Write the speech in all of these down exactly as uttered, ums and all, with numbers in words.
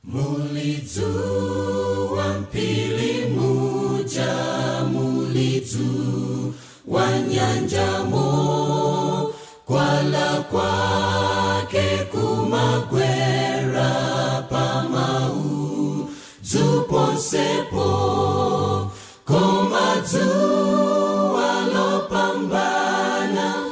Mulidzu wampili muja, mulidzu wanyanjamo, kwala kwake kumagwera pamau, zuponsepo komadzu walopambana,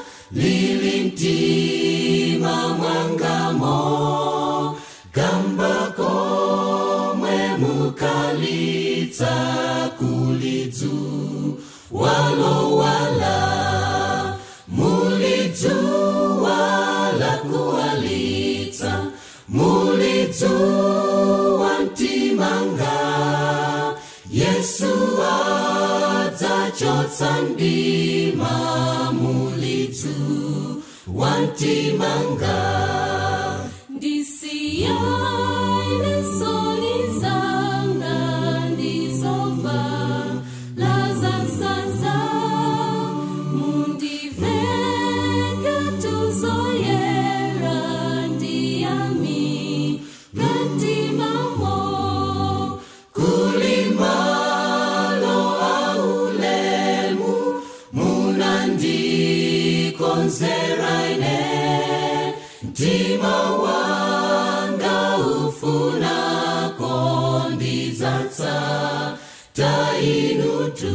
lilimtima mwangamo, gamba komwe mukalitsa kulidzu walo wala, mulidzu wala kualitsa, mulidzu wantimanga, Yesu adzachotsa ndima, mulidzu wantimanga. Ndisiyaine soni zanga ndizova lazazaza, mundiveke tuzoyera ndiyami katimamo, kulimalo aulemu munandikonzeraine, mtima wanga ufuna kondizatsa tainutu,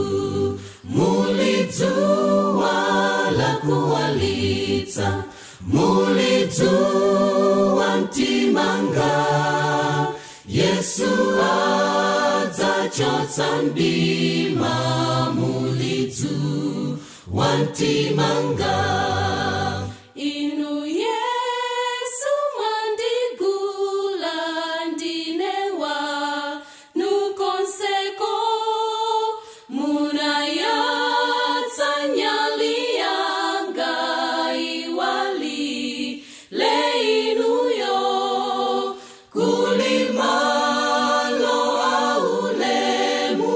mulidzu wala kualitsa, mulidzu wantimanga, Yesu adzachotsa ndima, mulidzu wantimanga. Inu Yesu mandigula ndinewa nukonseko, munayatsa nyali yanga iwali leinuyo, kulimalo aulemu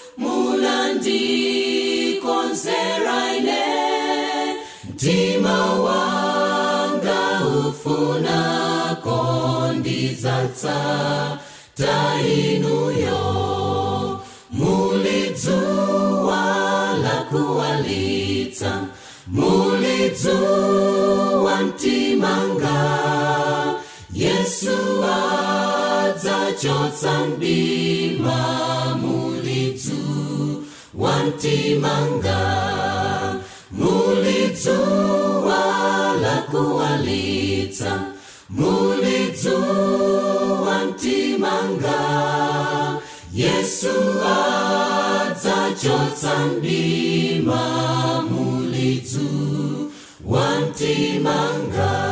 munandikonzeraine, mtima wanga ufuna kondizatsa tainuyo, mulidzu wala kualitsa, mulidzu wantimanga, Yesu adzachotsa ndima, mulidzu wantimanga, mulidzu wala kualitsa, mulidzu wantimanga, Yesu adzachotsa ndima, mulidzu wantimanga.